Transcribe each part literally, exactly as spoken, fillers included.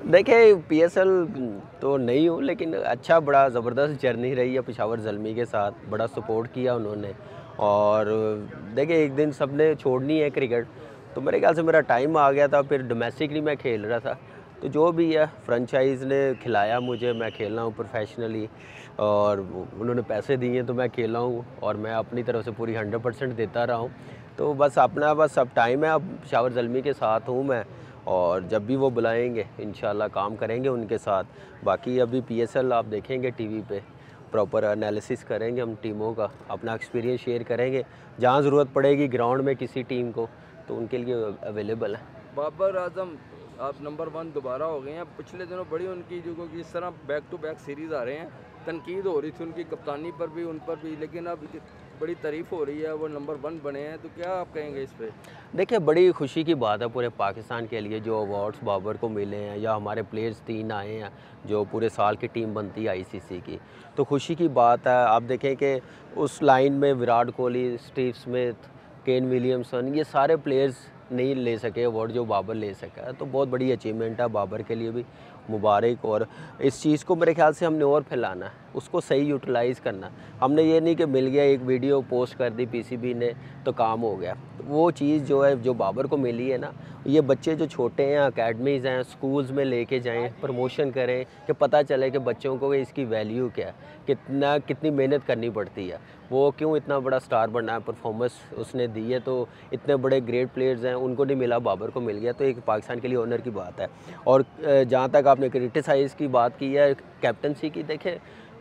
देखिए पीएसएल तो नहीं हूँ, लेकिन अच्छा बड़ा ज़बरदस्त जर्नी रही है पेशावर ज़ल्मी के साथ, बड़ा सपोर्ट किया उन्होंने। और देखिए एक दिन सबने छोड़नी है क्रिकेट, तो मेरे ख्याल से मेरा टाइम आ गया था, फिर डोमेस्टिकली मैं खेल रहा था। तो जो भी है फ्रेंचाइज़ ने खिलाया मुझे, मैं खेल रहा हूँ प्रोफेशनली, और उन्होंने पैसे दिए तो मैं खेला हूँ, और मैं अपनी तरफ से पूरी हंड्रेड परसेंट देता रहा हूँ। तो बस अपना बस अब टाइम है, अब पेशावर ज़ल्मी के साथ हूँ मैं, और जब भी वो बुलाएंगे इंशाल्लाह काम करेंगे उनके साथ। बाकी अभी पीएसएल आप देखेंगे टीवी पे, प्रॉपर एनालिसिस करेंगे हम टीमों का, अपना एक्सपीरियंस शेयर करेंगे, जहाँ ज़रूरत पड़ेगी ग्राउंड में किसी टीम को तो उनके लिए अवेलेबल है। बाबर आजम आप नंबर वन दोबारा हो गए हैं। पिछले दिनों बड़ी उनकी जो कि इस तरह बैक टू बैक सीरीज़ आ रहे हैं, तनकीद हो रही थी उनकी कप्तानी पर भी, उन पर भी, लेकिन अब बड़ी तारीफ़ हो रही है, वो नंबर वन बने हैं। तो क्या आप कहेंगे इस पर? देखिए बड़ी खुशी की बात है पूरे पाकिस्तान के लिए जो अवार्ड्स बाबर को मिले हैं, या हमारे प्लेयर्स तीन आए हैं जो पूरे साल की टीम बनती है आईसीसी की, तो खुशी की बात है। आप देखें कि उस लाइन में Virat Kohli, Steve Smith, Kane Williamson, ये सारे प्लेयर्स नहीं ले सके अवार्ड जो बाबर ले सका है, तो बहुत बड़ी अचीवमेंट है बाबर के लिए भी, मुबारक। और इस चीज़ को मेरे ख्याल से हमने और फैलाना है, उसको सही यूटिलाइज़ करना। हमने ये नहीं कि मिल गया एक वीडियो पोस्ट कर दी पीसीबी ने तो काम हो गया। वो चीज़ जो है जो बाबर को मिली है ना, ये बच्चे जो छोटे हैं, अकेडमीज़ हैं, स्कूल्स में लेके जाएं, प्रमोशन करें, कि पता चले कि बच्चों को इसकी वैल्यू क्या है, कितना कितनी मेहनत करनी पड़ती है, वो क्यों इतना बड़ा स्टार बनना है, परफॉर्मेंस उसने दी है, तो इतने बड़े ग्रेट प्लेयर्स हैं उनको नहीं मिला, बाबर को मिल गया, तो एक पाकिस्तान के लिए ऑनर की बात है। और जहाँ तक आपने क्रिटिसाइज़ की बात की है कैप्टनसी की, देखें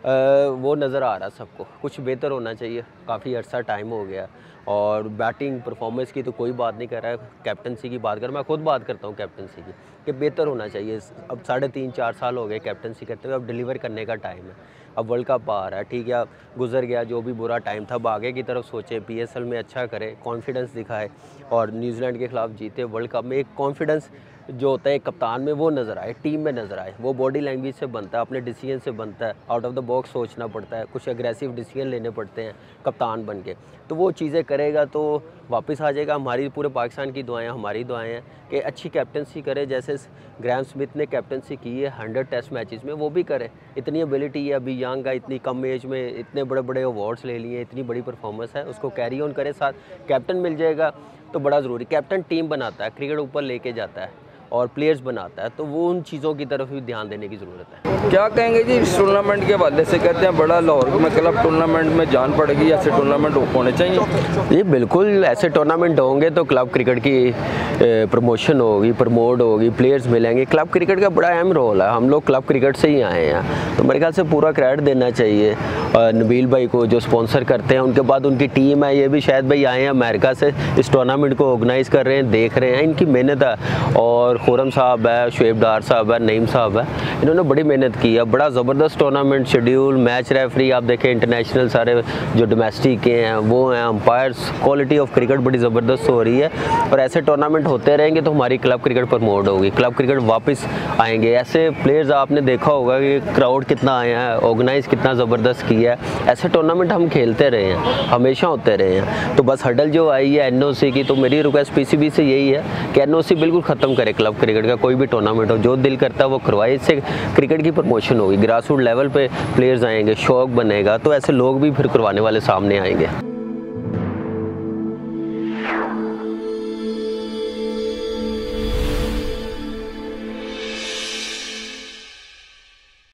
वो नज़र आ रहा सबको, कुछ बेहतर होना चाहिए, काफ़ी अर्सा टाइम हो गया। और बैटिंग परफॉर्मेंस की तो कोई बात नहीं कर रहा है, कैप्टनसी की बात कर, मैं खुद बात करता हूँ कैप्टनसी की कि बेहतर होना चाहिए। अब साढ़े तीन चार साल हो गए कैप्टनसी करते हुए, अब डिलीवर करने का टाइम है। अब वर्ल्ड कप आ रहा है, ठीक है, गुजर गया जो भी बुरा टाइम था, अब आगे की तरफ सोचे, पीएसएल में अच्छा करे, कॉन्फिडेंस दिखाए, और न्यूजीलैंड के खिलाफ जीते वर्ल्ड कप में। एक कॉन्फिडेंस जो होता है कप्तान में वो नज़र आए, टीम में नज़र आए, वो बॉडी लैंग्वेज से बनता है, अपने डिसीजन से बनता है, आउट ऑफ द बॉक्स सोचना पड़ता है, कुछ एग्रेसिव डिसीजन लेने पड़ते हैं कप्तान बन के, तो वो चीज़ें करेगा तो वापस आ जाएगा। हमारी पूरे पाकिस्तान की दुआएं, हमारी दुआएं हैं कि अच्छी कैप्टनसी करे, जैसे ग्राहम स्मिथ ने कैप्टनसी की है हंड्रेड टेस्ट मैचेस में, वो भी करे। इतनी एबिलिटी है, अभी यंग है, इतनी कम एज में इतने बड़े बड़े अवार्ड्स ले लिए, इतनी बड़ी परफॉर्मेंस है, उसको कैरी ऑन करे, साथ कैप्टन मिल जाएगा तो बड़ा ज़रूरी। कैप्टन टीम बनाता है, क्रिकेट ऊपर लेके जाता है और प्लेयर्स बनाता है, तो वो उन चीज़ों की तरफ भी ध्यान देने की ज़रूरत है। क्या कहेंगे जी इस टूर्नामेंट के हवाले से? कहते हैं बड़ा लाहौर में क्लब टूर्नामेंट में जान पड़ेगी, ऐसे टूर्नामेंट होने चाहिए। ये बिल्कुल ऐसे टूर्नामेंट होंगे तो क्लब क्रिकेट की प्रमोशन होगी, प्रमोट होगी, प्लेयर्स मिलेंगे। क्लब क्रिकेट का बड़ा अहम रोल है, हम लोग क्लब क्रिकेट से ही आए हैं, तो मेरे ख्याल से पूरा क्रेडिट देना चाहिए नबील भाई को जो स्पॉन्सर करते हैं। उनके बाद उनकी टीम है, ये भी शायद भाई आए हैं अमेरिका से, इस टूर्नामेंट को ऑर्गेनाइज़ कर रहे हैं, देख रहे हैं, इनकी मेहनत है। और खुरम साहब है, शुएब डार साहब है, नईम साहब है, इन्होंने बड़ी मेहनत की है। बड़ा ज़बरदस्त टूर्नामेंट शेड्यूल, मैच रेफरी आप देखें, इंटरनेशनल सारे जो डोमेस्टिक के हैं वो हैं, अंपायर्स, क्वालिटी ऑफ क्रिकेट बड़ी ज़बरदस्त हो रही है। और ऐसे टूर्नामेंट होते रहेंगे तो हमारी क्लब क्रिकेट प्रमोट होगी, क्लब क्रिकेट वापस आएंगे। ऐसे प्लेयर्स आपने देखा होगा कि क्राउड कितना आया है, ऑर्गेनाइज कितना ज़बरदस्त किया है। ऐसे टूर्नामेंट हम खेलते रहे हैं, हमेशा होते रहे हैं। तो बस हडल जो आई है एनओसी की, तो मेरी रिक्वेस्ट पीसीबी से यही है कि एनओसी बिल्कुल ख़त्म करे। क्लब क्रिकेट का कोई भी टूर्नामेंट हो, जो दिल करता है वो करवाए, इससे क्रिकेट की प्रमोशन होगी, ग्रास रूट लेवल पे प्लेयर्स आएंगे, शौक बनेगा, तो ऐसे लोग भी फिर करवाने वाले सामने आएंगे।